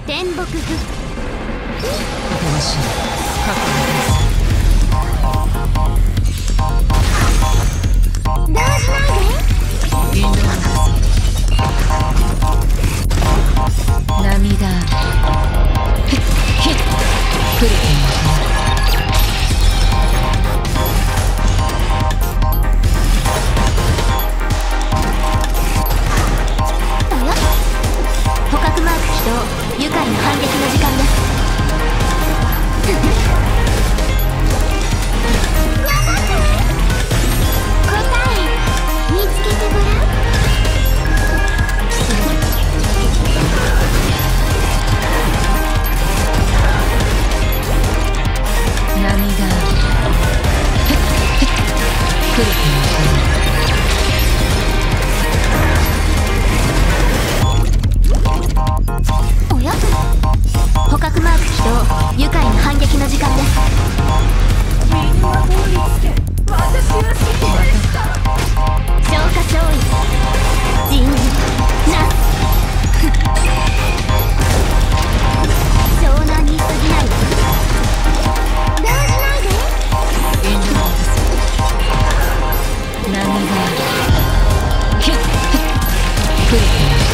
天木不険しい過去の動じないで。 インド涙ヒッヒッ来る捕獲マーク起動。愉快な反撃の時間です。答え見つけてごらん。 涙来るおや捕獲マーク起動。愉快な反撃の時間です。 みんな通りつけ私は死んでいた。 消化勝利人事なす湘南に過ぎないわ。動じないで。 インド涙ヒッ来る